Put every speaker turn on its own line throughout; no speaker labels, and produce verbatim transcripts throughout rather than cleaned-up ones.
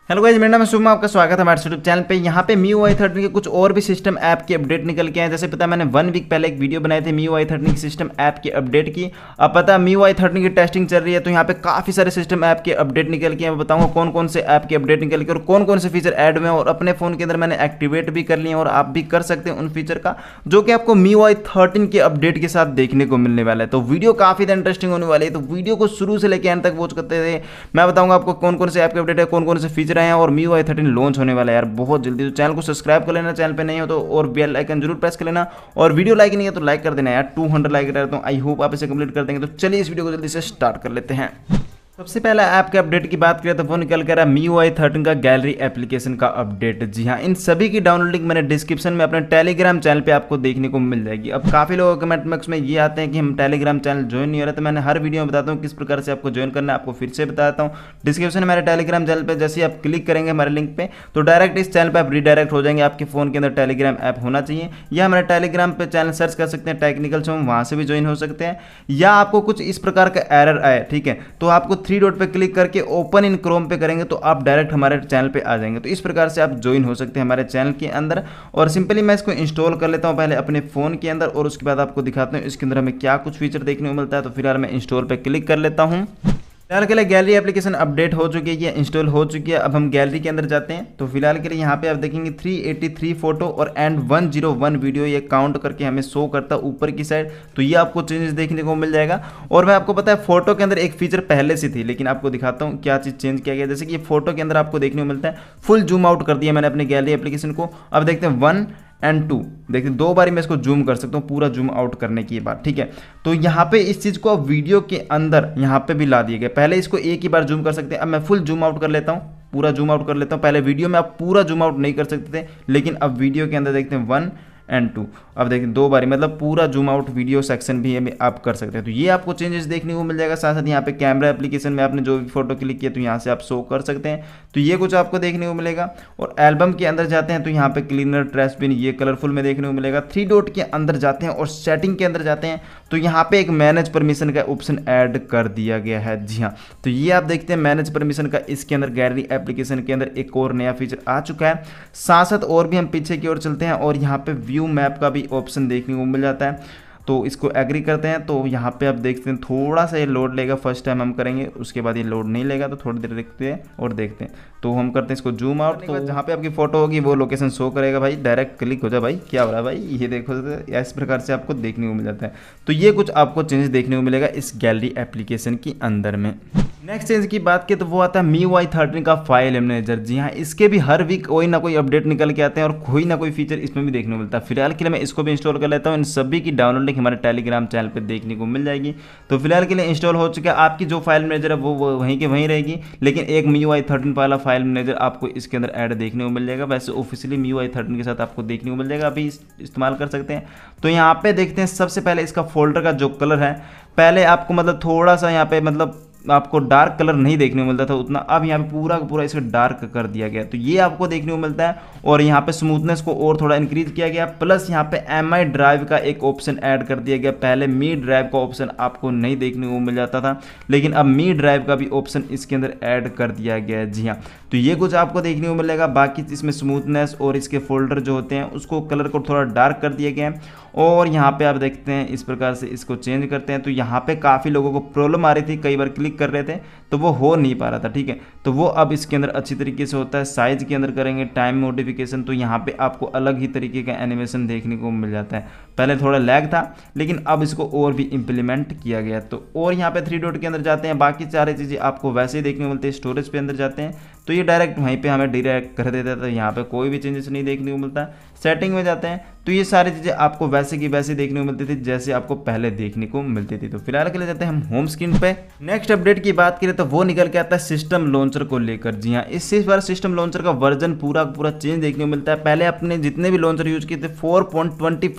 Hello guys, मेरा नाम है शुभम, आपका स्वागत है हमारे यूट्यूब चैनल पे। यहाँ पे M I U I thirteen के कुछ और भी सिस्टम ऐप के अपडेट निकल के हैं। जैसे पता है मैंने वन वीक पहले एक वीडियो बनाई थी M I U I thirteen की सिस्टम ऐप के अपडेट की। अब पता है M I U I thirteen की टेस्टिंग चल रही है, तो यहाँ पे काफ़ी सारे सिस्टम ऐप के अपडेट निकल के हैं। मैं बताऊँगा कौन कौन से ऐप के अपडेट निकल के और कौन कौन से फीचर ऐड हुए हैं, और अपने फ़ोन के अंदर मैंने एक्टिवेट भी कर लिए हैं और आप भी कर सकते हैं उन फीचर का, जो कि आपको M I U I thirteen के अपडेट के साथ देखने को मिलने वाला है। तो वीडियो काफ़ी इंटरेस्टिंग होने वाली है, तो वीडियो को शुरू से लेकर एंड तक वॉच करते थे। मैं बताऊँगा आपको कौन कौन से ऐप के अपडेट है, कौन कौन से फीचर आए हैं, और M I U I thirteen launch होने वाला है यार बहुत जल्दी। तो चैनल को सब्सक्राइब कर लेना, चैनल पे नहीं हो तो, और बेल आइकन जरूर प्रेस कर लेना, और वीडियो लाइक नहीं है तो लाइक कर देना यार। टू हंड्रेड लाइक रहता हूँ, आई होप आप इसे कंप्लीट कर देंगे। तो चलिए इस वीडियो को जल्दी से स्टार्ट कर लेते हैं। सबसे पहला ऐप के अपडेट की बात करें तो वो निकल कर रहा है M I U I thirteen का गैलरी एप्लीकेशन का अपडेट। जी हाँ, इन सभी की डाउनलोड लिंक मैंने डिस्क्रिप्शन में अपने टेलीग्राम चैनल पे आपको देखने को मिल जाएगी। अब काफ़ी लोग कमेंट बॉक्स में ये आते हैं कि हम टेलीग्राम चैनल ज्वाइन नहीं हो रहे, तो मैंने हर वीडियो में बताता हूँ किस प्रकार से आपको ज्वाइन करना है। आपको फिर से बताता हूँ, डिस्क्रिप्शन में मेरे टेलीग्राम चैनल पर जैसे आप क्लिक करेंगे हमारे लिंक पे, तो डायरेक्ट इस चैनल पर आप रीडायरेक्ट हो जाएंगे। आपके फोन के अंदर टेलीग्राम ऐप होना चाहिए, या हमारे टेलीग्राम पे चैनल सर्च कर सकते हैं टेक्निकल से, वहाँ से भी ज्वाइन हो सकते हैं। या आपको कुछ इस प्रकार का एरर आए, ठीक है, तो आपको थ्री डॉट पे क्लिक के ओपन इन क्रोम पे करेंगे तो आप डायरेक्ट हमारे चैनल पे आ जाएंगे। तो इस प्रकार से आप ज्वाइन हो सकते हैं हमारे चैनल के अंदर। और सिंपली मैं इसको इंस्टॉल कर लेता हूं पहले अपने फोन के अंदर, और उसके बाद आपको दिखाता हूं इसके अंदर हमें क्या कुछ फीचर देखने को मिलता है। तो फिलहाल मैं इंस्टॉल पे क्लिक कर लेता हूं। फिलहाल के लिए गैलरी एप्लीकेशन अपडेट हो चुकी है, ये इंस्टॉल हो चुकी है। अब हम गैलरी के अंदर जाते हैं, तो फिलहाल के लिए यहाँ पे आप देखेंगे थ्री एटी थ्री फोटो और and one zero one video, ये काउंट करके हमें शो करता है ऊपर की साइड। तो ये आपको चेंजेस देखने को मिल जाएगा। और मैं आपको पता है फोटो के अंदर एक फीचर पहले से थी, लेकिन आपको दिखाता हूँ क्या चीज़ चेंज किया गया। जैसे कि ये फोटो के अंदर आपको देखने को मिलता है फुल जूम आउट कर दिया मैंने अपने गैलरी एप्लीकेशन को। अब देखते हैं वन एंड टू, देखिए दो बारी मैं इसको जूम कर सकता हूँ पूरा जूम आउट करने की बात, ठीक है। तो यहाँ पे इस चीज़ को वीडियो के अंदर यहाँ पे भी ला दिए गए। पहले इसको एक ही बार जूम कर सकते हैं, अब मैं फुल जूम आउट कर लेता हूँ, पूरा जूम आउट कर लेता हूँ। पहले वीडियो में आप पूरा जूम आउट नहीं कर सकते थे, लेकिन अब वीडियो के अंदर देखते हैं वन एंड टू। अब देखिए दो बारी मतलब पूरा जूम आउट वीडियो सेक्शन भी है आप कर सकते हैं। तो ये आपको चेंजेस देखने को मिल जाएगा। साथ साथ यहाँ पे कैमरा एप्लीकेशन में आपने जो भी फोटो क्लिक किया तो यहाँ से आप शो कर सकते हैं। तो ये कुछ आपको देखने को मिलेगा। और एल्बम के अंदर जाते हैं तो यहाँ पे क्लीनर ट्रैश बिन ये कलरफुल में देखने को मिलेगा। थ्री डॉट के अंदर जाते हैं और सेटिंग के अंदर जाते हैं तो यहाँ पे एक मैनेज परमिशन का ऑप्शन ऐड कर दिया गया है। जी हाँ, तो ये आप देखते हैं मैनेज परमिशन का इसके अंदर गैलरी एप्लीकेशन के अंदर एक और नया फीचर आ चुका है। साथ साथ और भी हम पीछे की ओर चलते हैं और यहाँ पे व्यू मैप का भी ऑप्शन देखने को मिल जाता है। तो इसको एग्री करते हैं, तो यहाँ पे आप देखते हैं थोड़ा सा ये लोड लेगा। फर्स्ट टाइम हम करेंगे, उसके बाद ये लोड नहीं लेगा, तो थोड़ी देर देखते हैं और देखते हैं। तो हम करते हैं इसको जूम आउट, तो जहाँ पे आपकी फोटो होगी वो लोकेशन शो करेगा। भाई डायरेक्ट क्लिक हो जाए, भाई क्या हो रहा है भाई, ये देखो इस प्रकार से आपको देखने को मिल जाता है। तो ये कुछ आपको चेंजेस देखने को मिलेगा इस गैलरी एप्लीकेशन के अंदर में। नेक्स्ट चेंज की बात की तो वो आता है M I U I thirteen का फाइल मैनेजर। जी हाँ, इसके भी हर वीक कोई ना कोई अपडेट निकल के आते हैं और कोई ना कोई फीचर इसमें भी देखने को मिलता है। फिलहाल के लिए मैं इसको भी इंस्टॉल कर लेता हूँ। इन सभी की डाउनलोड लिंक हमारे टेलीग्राम चैनल पे देखने को मिल जाएगी। तो फिलहाल के लिए इंस्टॉल हो चुका है। आपकी जो फाइल मैनेजर है वो वहीं के वहीं रहेगी, लेकिन एक M I U I thirteen वाला फाइल मैनेजर आपको इसके अंदर ऐड देखने को मिल जाएगा। वैसे officially M I U I thirteen के साथ आपको देखने को मिल जाएगा, अभी इस्तेमाल कर सकते हैं। तो यहाँ पे देखते हैं सबसे पहले इसका फोल्डर का जो कलर है, पहले आपको मतलब थोड़ा सा यहाँ पे मतलब आपको डार्क कलर नहीं देखने को मिलता था उतना, अब यहाँ पे पूरा का पूरा इसका डार्क कर दिया गया। तो ये आपको देखने को मिलता है। और यहाँ पे स्मूथनेस को और थोड़ा इंक्रीज किया गया, प्लस यहाँ पे एम आई ड्राइव का एक ऑप्शन ऐड कर दिया गया। पहले मी ड्राइव का ऑप्शन आपको नहीं देखने को मिल जाता था, लेकिन अब मी ड्राइव का भी ऑप्शन इसके अंदर ऐड कर दिया गया है। जी हाँ, तो ये कुछ आपको देखने को मिलेगा। बाकी इसमें स्मूथनेस और इसके फोल्डर जो होते हैं उसको कलर को थोड़ा डार्क कर दिया गया है। और यहाँ पे आप देखते हैं इस प्रकार से इसको चेंज करते हैं। तो यहाँ पे काफ़ी लोगों को प्रॉब्लम आ रही थी, कई बार क्लिक कर रहे थे तो वो हो नहीं पा रहा था, ठीक है। तो वो अब इसके अंदर अच्छी तरीके से होता है। साइज के अंदर करेंगे टाइम नोटिफिकेशन, तो यहाँ पे आपको अलग ही तरीके का एनिमेशन देखने को मिल जाता है। पहले थोड़ा लैग था, लेकिन अब इसको और भी इम्प्लीमेंट किया गया। तो और यहाँ पे थ्री डॉट के अंदर जाते हैं, बाकी सारी चीज़ें आपको वैसे ही देखने को मिलती है। स्टोरेज पे अंदर जाते हैं तो ये डायरेक्ट वहीं पे हमें डायरेक्ट कर देता है, तो यहाँ पे कोई भी चेंजेस नहीं देखने को मिलता। सेटिंग में जाते हैं तो ये सारी चीज़ें आपको वैसे की वैसे देखने को मिलती थी जैसे आपको पहले देखने को मिलती थी। तो फिलहाल के लिए जाते हैं हम होम स्क्रीन पे। नेक्स्ट अपडेट की बात करें तो वो निकल के आता है सिस्टम लॉन्चर को लेकर। जी हाँ, इस बार सिस्टम लॉन्चर का वर्जन पूरा पूरा चेंज देखने को मिलता है। पहले अपने जितने भी लॉन्चर यूज किए थे फोर पॉइंट ट्वेंटी फाइव उसका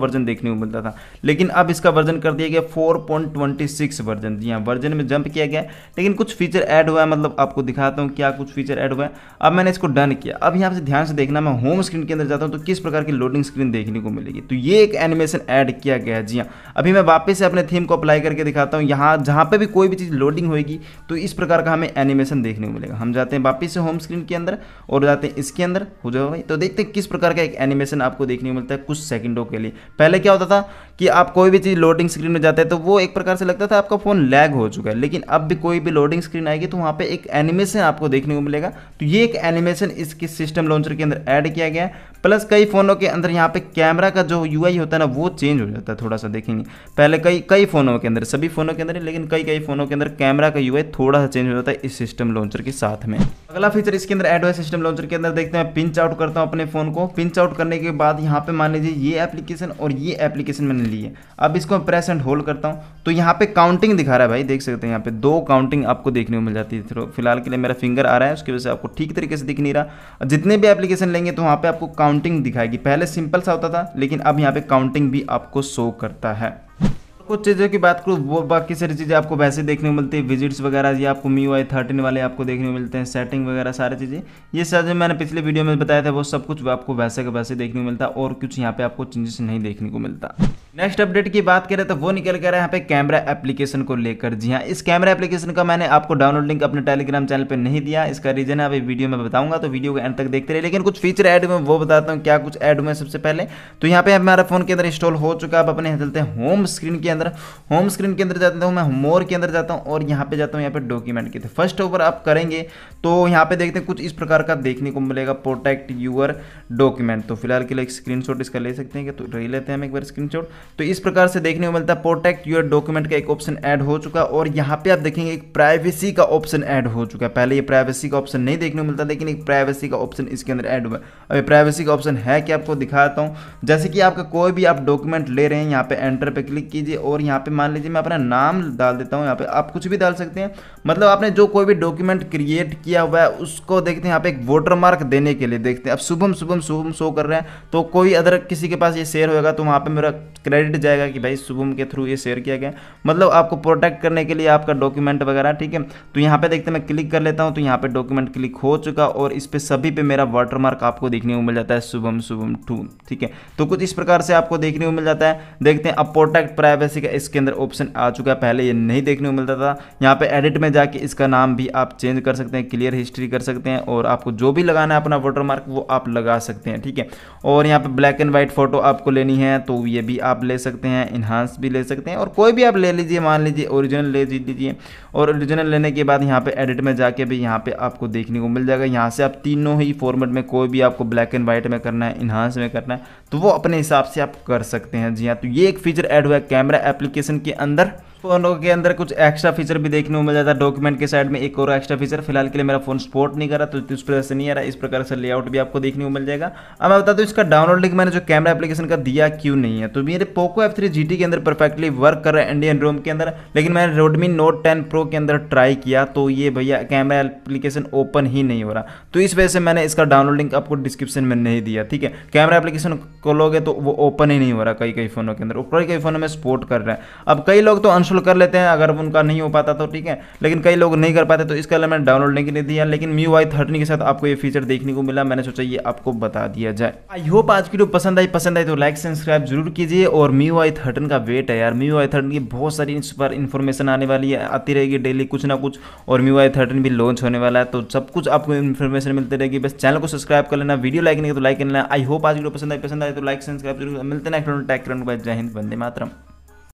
वर्जन देखने को मिलता था, लेकिन अब इसका वर्जन कर दिया गया four point twenty six version. जी हाँ, वर्जन में जंप किया गया है, लेकिन कुछ फीचर ऐड हुआ है, मतलब आपको दिखाता हूँ क्या कुछ फीचर ऐड हुआ है। अब मैंने इसको डन किया। अब यहाँ से ध्यान से देखना, मैं होम स्क्रीन के अंदर जाता हूँ तो किस प्रकार की लोडिंग स्क्रीन देखने को मिलेगी। तो ये एक एनिमेशन ऐड किया गया है। जी हाँ, अभी मैं वापस से अपने थीम को अप्लाई करके दिखाता हूँ। यहाँ जहाँ पे भी कोई भी चीज़ लोडिंग होगी तो इस प्रकार का हमें एनिमेशन देखने को मिलेगा। हम जाते हैं वापस से होम स्क्रीन के अंदर और जाते हैं इसके अंदर, हो जाओ भाई, तो देखते हैं किस प्रकार का एक एनिमेशन आपको देखने को मिलता है कुछ सेकंडों के लिए। पहले क्या होता था कि आप कोई भी चीज़ लोडिंग स्क्रीन में जाते हैं तो वो एक प्रकार से लगता था आपका फ़ोन लैग हो चुका है, लेकिन अब भी कोई भी लोडिंग स्क्रीन आएगी तो वहाँ पे एक एनिमेशन आपको देखने को मिलेगा। तो ये एक एनिमेशन इसके सिस्टम लॉन्चर के अंदर ऐड किया गया है। प्लस कई फ़ोनों के अंदर यहाँ पे कैमरा का जो यूआई होता है ना वो चेंज हो जाता है, थोड़ा सा देखेंगे। पहले कई कई फ़ोनों के अंदर, सभी फ़ोनों के अंदर, लेकिन कई कई फ़ोनों के अंदर कैमरा का यूआई थोड़ा सा चेंज हो जाता है इस सिस्टम लॉन्चर के साथ में। अगला फीचर इसके अंदर ऐड हुआ है सिस्टम लॉन्चर के अंदर, देखते हैं। पिंच आउट करता हूँ अपने फ़ोन को। पिंच आउट करने के बाद यहाँ पे मान लीजिए ये एप्लीकेशन और ये एप्लीकेशन मैंने ली है। अब इसको प्रेस एंड होल्ड करता हूँ तो यहाँ पे काउंटिंग दिखा रहा है भाई, देख सकते हैं यहाँ पे दो काउंटिंग आपको देखने को मिल जाती है। फिलहाल के लिए मेरा फिंगर आ रहा है, उसकी वजह से आपको ठीक तरीके से दिख नहीं रहा। जितने भी एप्लीकेशन लेंगे तो वहाँ पे आपको काउंटिंग दिखाएगी। पहले सिंपल सा होता था, लेकिन अब यहाँ पे काउंटिंग भी आपको शो करता है। कुछ चीज़ों की बात करूँ, वो बाकी सारी चीज़ें आपको वैसे देखने को मिलती है। विजिट्स वगैरह ये आपको M I U I thirteen वाले आपको देखने को मिलते हैं। सेटिंग वगैरह सारी चीज़ें, ये सब जो मैंने पिछले वीडियो में बताया था वो सब कुछ आपको वैसे का वैसे देखने को मिलता है, और कुछ यहाँ पे आपको चेंजेस नहीं देखने को मिलता। नेक्स्ट अपडेट की बात करें तो वो निकल कर है यहाँ पे कैमरा एप्लीकेशन को लेकर। जी हाँ, इस कैमरा एप्लीकेशन का मैंने आपको डाउनलोड लिंक अपने टेलीग्राम चैनल पे नहीं दिया। इसका रीजन है अभी वीडियो में बताऊंगा, तो वीडियो को एंड तक देखते रहे। लेकिन कुछ फीचर ऐड हुए वो बताता हूँ क्या कुछ ऐड हुए। सबसे पहले तो यहाँ पे हमारा फोन के अंदर इंस्टॉल हो चुका है। अब अपने चलते हैं होम स्क्रीन के अंदर। होम स्क्रीन के अंदर जाता हूँ मैं, मोर के अंदर जाता हूँ और यहाँ पे जाता हूँ यहाँ पे डॉक्यूमेंट के। फर्स्ट ओवर आप करेंगे तो यहाँ पे देखते हैं कुछ इस प्रकार का देखने को मिलेगा, प्रोटेक्ट यूर डॉक्यूमेंट। तो फिलहाल के लिए एक स्क्रीनशॉट इसका ले सकते हैं, तो ले लेते हैं हम एक बार स्क्रीनशॉट। तो इस प्रकार से देखने को मिलता है प्रोटेक्ट यूर डॉक्यूमेंट का एक ऑप्शन ऐड हो चुका है, और यहाँ पे आप देखेंगे एक प्राइवेसी का ऑप्शन ऐड हो चुका है। पहले ये प्राइवेसी का ऑप्शन नहीं देखने को मिलता, लेकिन एक प्राइवेसी का ऑप्शन इसके अंदर ऐड हुआ है। अब प्राइवेसी का ऑप्शन है कि आपको दिखाता हूँ। जैसे कि आपका कोई भी आप डॉक्यूमेंट ले रहे हैं, यहाँ पे एंटर पे क्लिक कीजिए और यहाँ पे मान लीजिए मैं अपना नाम डाल देता हूँ। यहाँ पे आप कुछ भी डाल सकते हैं, मतलब आपने जो कोई भी डॉक्यूमेंट क्रिएट किया हुआ है उसको देखते हैं यहाँ पे एक वोटर मार्क देने के लिए। देखते हैं अब शुभम शुभम शुभम शो कर रहे हैं, तो कोई अदर किसी के पास ये शेयर होगा तो वहाँ पे मेरा क्रेडिट जाएगा कि भाई शुभम के थ्रू ये शेयर किया गया। मतलब आपको प्रोटेक्ट करने के लिए आपका डॉक्यूमेंट वगैरह, ठीक है। तो यहाँ पे देखते हैं मैं क्लिक कर लेता हूँ, तो यहाँ पे डॉक्यूमेंट क्लिक हो चुका और इस पे सभी पे मेरा वाटर मार्क आपको देखने को मिल जाता है, शुभम शुभम टू, ठीक है। तो कुछ इस प्रकार से आपको देखने को मिल जाता है। देखते हैं अब प्रोटेक्ट प्राइवेसी का इसके अंदर ऑप्शन आ चुका है, पहले ये नहीं देखने को मिलता था। यहाँ पे एडिट में जाके इसका नाम भी आप चेंज कर सकते हैं, क्लियर हिस्ट्री कर सकते हैं, और आपको जो भी लगाना है अपना वाटर मार्क वो आप लगा सकते हैं, ठीक है। और यहाँ पे ब्लैक एंड व्हाइट फोटो आपको लेनी है तो ये भी आप ले सकते हैं, इन्हांस भी ले सकते हैं, और कोई भी आप ले लीजिए, मान लीजिए ओरिजिनल ले लीजिए। और ओरिजिनल लेने के बाद यहाँ पे एडिट में जाके भी यहाँ पे आपको देखने को मिल जाएगा। यहाँ से आप तीनों ही फॉर्मेट में कोई भी आपको ब्लैक एंड व्हाइट में करना है, इन्हांस में करना है, तो वो अपने हिसाब से आप कर सकते हैं। जी हाँ, तो ये एक फीचर ऐड हुआ है कैमरा एप्लीकेशन के अंदर। फोनों के अंदर कुछ एक्स्ट्रा फीचर भी देखने को मिल जाता है। डॉक्यूमेंट के साइड में एक और एक्स्ट्रा फीचर, फिलहाल के लिए मेरा फोन सपोर्ट नहीं कर रहा तो इस प्रकार से नहीं आ रहा। इस प्रकार से लेआउट भी आपको देखने को मिल जाएगा। अब मैं बता दूं इसका डाउनलोड लिंक मैंने जो कैमरा एप्लीकेशन का दिया क्यों नहीं है। तो मेरे Poco F three G T के अंदर परफेक्टली वर्क कर रहा है इंडियन रोम के अंदर, लेकिन मैंने रेडमी नोट टेन प्रो के अंदर ट्राई किया तो ये भैया कैमरा एप्लीकेशन ओपन ही नहीं हो रहा। तो इस वजह से मैंने इसका डाउनलोड लिंक आपको डिस्क्रिप्शन में नहीं दिया, ठीक है। कैमरा एप्लीकेशन खोलोगे तो वो ओपन ही नहीं हो रहा कई कई फोनों के अंदर, कई कई फोनों में सपोर्ट कर रहा है। अब कई लोग तो अनस्टॉल कर लेते हैं अगर उनका नहीं हो पाता तो, ठीक है, लेकिन कई लोग नहीं कर पाते, तो इसका मैंने डाउनलोड लिंक नहीं दिया। लेकिन M I U I thirteen के साथ आपको ये फीचर देखने को मिला, मैंने सोचा ये आपको बता दिया जाए। आई होप आज की वीडियो पसंद आई पसंद आई तो लाइक सब्सक्राइब जरूर कीजिए। और M I U I thirteen का वेट है यार, M I U I thirteen की बहुत सारी इस पर इन्फॉर्मेशन आने वाली है, आती रहेगी डेली कुछ ना कुछ, और M I U I thirteen भी लॉन्च होने वाला है, तो सब कुछ आपको इन्फॉर्मेशन मिलती रहेगी। बस चैनल को सब्सक्राइब कर लेना, वीडियो लाइक नहीं तो लाइक कर लेना। आई होप आज वीडियो पसंद आई पसंद आई तो लाइक सब्सक्राइब जरूर। मिलते हैं नेक्स्ट वीडियो में, टेक केयर, जय हिंद, वंदे मातरम।